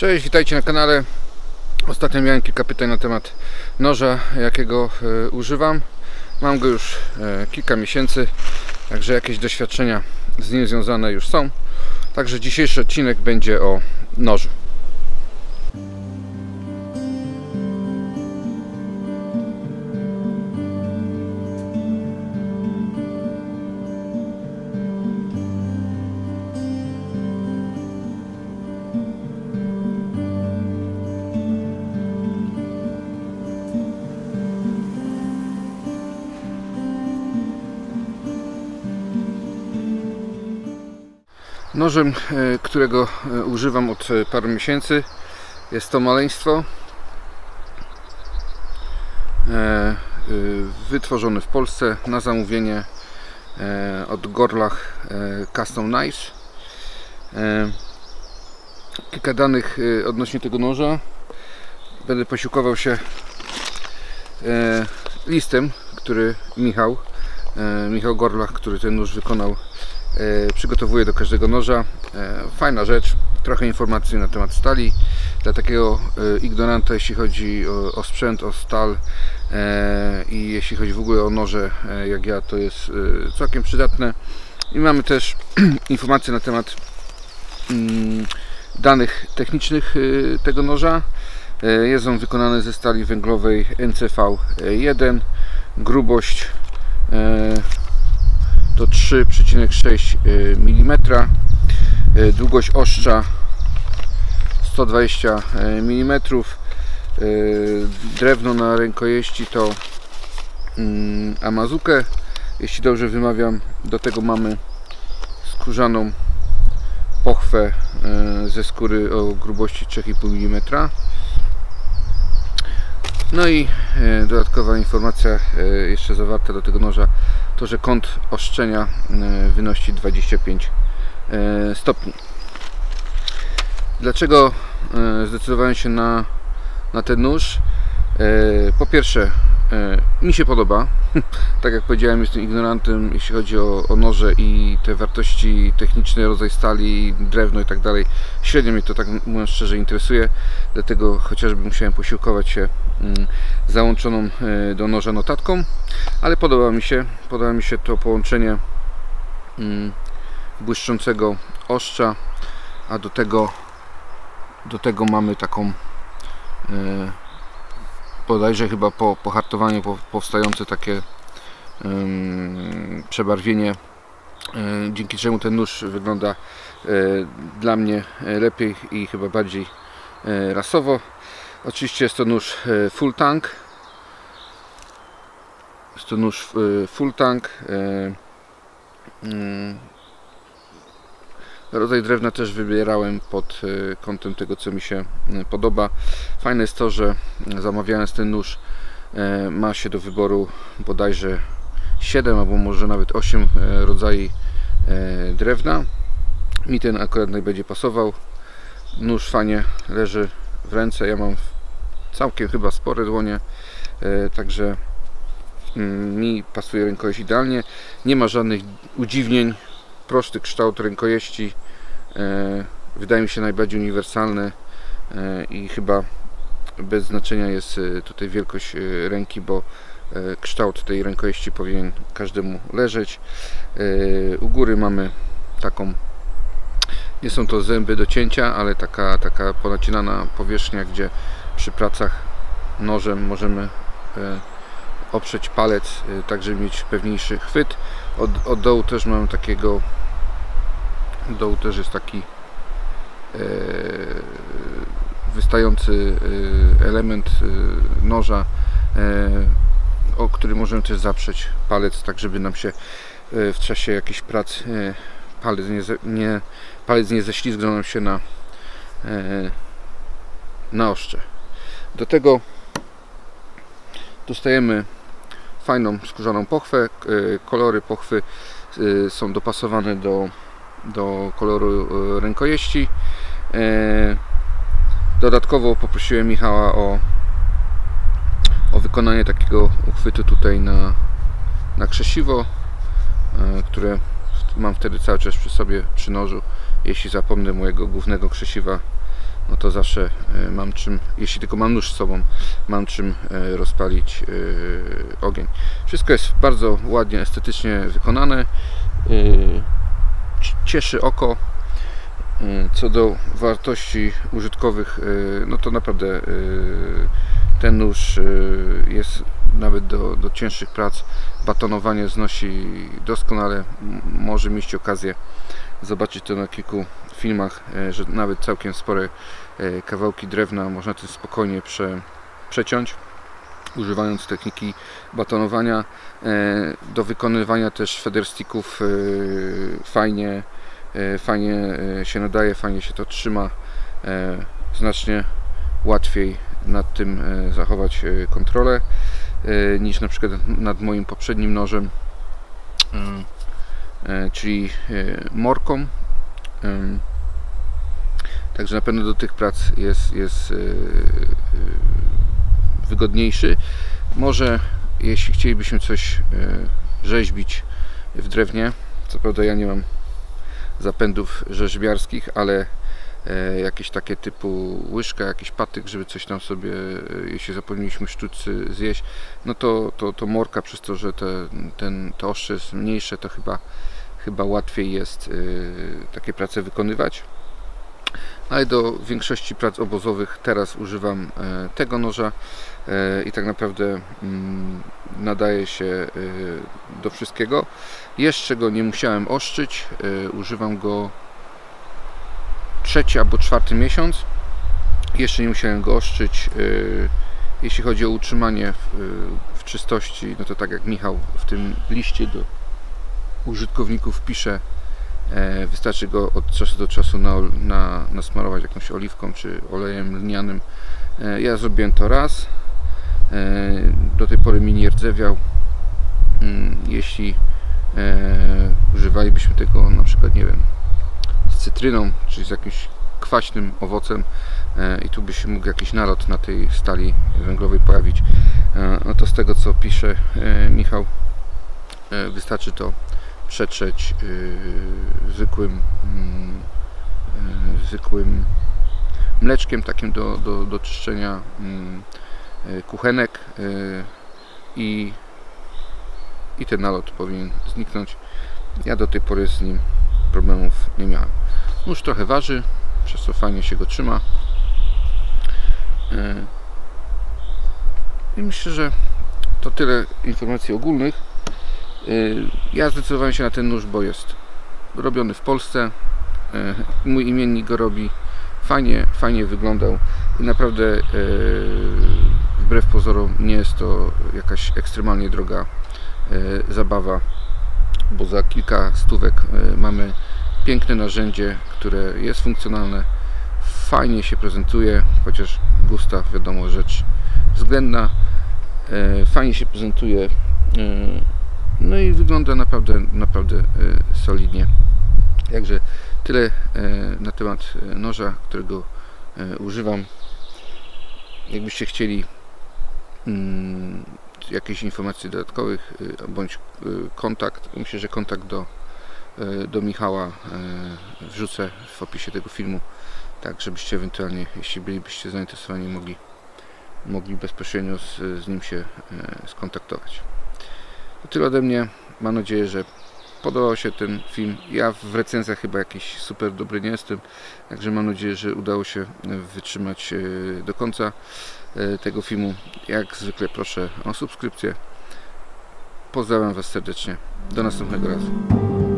Cześć, witajcie na kanale. Ostatnio miałem kilka pytań na temat noża, jakiego używam. Mam go już kilka miesięcy, także jakieś doświadczenia z nim związane już są. Także dzisiejszy odcinek będzie o nożu. Nożem, którego używam od paru miesięcy, jest to maleństwo wytworzone w Polsce na zamówienie od Gorlach Custom Knives. Kilka danych odnośnie tego noża. Będę posiłkował się listem, który Michał Gorlach, który ten nóż wykonał, przygotowuję do każdego noża. Fajna rzecz, trochę informacji na temat stali. Dla takiego ignoranta, jeśli chodzi o sprzęt, o stal i jeśli chodzi w ogóle o noże jak ja, to jest całkiem przydatne. I mamy też informacje na temat danych technicznych tego noża. Jest on wykonany ze stali węglowej NCV1, grubość to 3,6 mm, długość ostrza 120 mm, drewno na rękojeści to Amazuke, jeśli dobrze wymawiam. Do tego mamy skórzaną pochwę ze skóry o grubości 3,5 mm. No i dodatkowa informacja jeszcze zawarta do tego noża, to że kąt ostrzenia wynosi 25 stopni. Dlaczego zdecydowałem się na ten nóż? Po pierwsze, mi się podoba. Tak jak powiedziałem, jestem ignorantem, jeśli chodzi o noże i te wartości techniczne, rodzaj stali, drewno i tak dalej. Średnio mnie to, tak mówiąc szczerze, interesuje. Dlatego chociażby musiałem posiłkować się załączoną do noża notatką. Ale podoba mi się to połączenie błyszczącego ostrza, a do tego mamy taką bodajże chyba po hartowaniu powstające takie przebarwienie, dzięki czemu ten nóż wygląda dla mnie lepiej i chyba bardziej rasowo. Oczywiście jest to nóż full tank. Jest to nóż full tank. Rodzaj drewna też wybierałem pod kątem tego, co mi się podoba. Fajne jest to, że zamawiając ten nóż ma się do wyboru bodajże 7 albo może nawet 8 rodzajów drewna. Mi ten akurat najbardziej pasował. Nóż fajnie leży w ręce. Ja mam całkiem chyba spore dłonie, także mi pasuje rękojeść idealnie. Nie ma żadnych udziwnień. Prosty kształt rękojeści, wydaje mi się najbardziej uniwersalny i chyba bez znaczenia jest tutaj wielkość ręki, bo kształt tej rękojeści powinien każdemu leżeć. U góry mamy taką, nie są to zęby do cięcia, ale taka ponacinana powierzchnia, gdzie przy pracach nożem możemy oprzeć palec, tak żeby mieć pewniejszy chwyt. Od dołu też mamy takiego, dołu też jest taki wystający element noża, o który możemy też zaprzeć palec, tak żeby nam się w czasie jakichś prac palec nie ześlizgnął nam się na ostrze. Do tego dostajemy fajną skórzaną pochwę. Kolory pochwy są dopasowane do koloru rękojeści. Dodatkowo poprosiłem Michała o wykonanie takiego uchwytu tutaj na krzesiwo, które mam wtedy cały czas przy sobie, przy nożu. Jeśli zapomnę mojego głównego krzesiwa, no to zawsze mam czym, jeśli tylko mam nóż z sobą, mam czym rozpalić ogień. Wszystko jest bardzo ładnie, estetycznie wykonane, cieszy oko. Co do wartości użytkowych, no to naprawdę ten nóż jest nawet do cięższych prac, batonowanie znosi doskonale. Może mieć okazję zobaczyć to na kilku filmach, że nawet całkiem spore kawałki drewna można tym spokojnie przeciąć, używając techniki batonowania. Do wykonywania też feathersticków fajnie się nadaje, fajnie się to trzyma, znacznie łatwiej nad tym zachować kontrolę niż na przykład nad moim poprzednim nożem, czyli morką. Także na pewno do tych prac jest wygodniejszy. Może jeśli chcielibyśmy coś rzeźbić w drewnie, co prawda ja nie mam zapędów rzeźbiarskich, ale jakieś takie typu łyżka, jakiś patyk, żeby coś tam sobie, jeśli zapomnieliśmy sztućcy zjeść, no to morka, przez to, że to ostrze jest mniejsze, to chyba łatwiej jest takie prace wykonywać. Ale do większości prac obozowych teraz używam tego noża i tak naprawdę nadaje się do wszystkiego. Jeszcze go nie musiałem ostrzyć, używam go 3. albo 4. miesiąc. Jeszcze nie musiałem go ostrzyć. Jeśli chodzi o utrzymanie w czystości, no to tak jak Michał w tym liście do użytkowników pisze, wystarczy go od czasu do czasu nasmarować jakąś oliwką czy olejem lnianym. Ja zrobiłem to raz. Do tej pory mi nie rdzewiał. Jeśli używalibyśmy tego na przykład, nie wiem, z cytryną czy z jakimś kwaśnym owocem i tu by się mógł jakiś nalot na tej stali węglowej pojawić, no to z tego co pisze Michał, wystarczy to przetrzeć zwykłym mleczkiem takim do czyszczenia kuchenek i ten nalot powinien zniknąć. Ja do tej pory z nim problemów nie miałem. Nóż trochę waży, przez co fajnie się go trzyma. I myślę, że to tyle informacji ogólnych. Ja zdecydowałem się na ten nóż, bo jest robiony w Polsce. Mój imiennik go robi. Fajnie wyglądał i naprawdę wbrew pozorom nie jest to jakaś ekstremalnie droga zabawa, bo za kilka stówek mamy piękne narzędzie, które jest funkcjonalne, fajnie się prezentuje, chociaż gusta, wiadomo, rzecz względna, fajnie się prezentuje, no i wygląda naprawdę solidnie. Także tyle na temat noża, którego używam. Jakbyście chcieli jakichś informacji dodatkowych bądź kontakt, myślę, że kontakt do Michała wrzucę w opisie tego filmu, tak żebyście ewentualnie, jeśli bylibyście zainteresowani, mogli bezpośrednio z nim się skontaktować. To tyle ode mnie. Mam nadzieję, że podobał się ten film. Ja w recenzjach chyba jakiś super dobry nie jestem, także mam nadzieję, że udało się wytrzymać do końca tego filmu. Jak zwykle proszę o subskrypcję. Pozdrawiam Was serdecznie. Do następnego razu.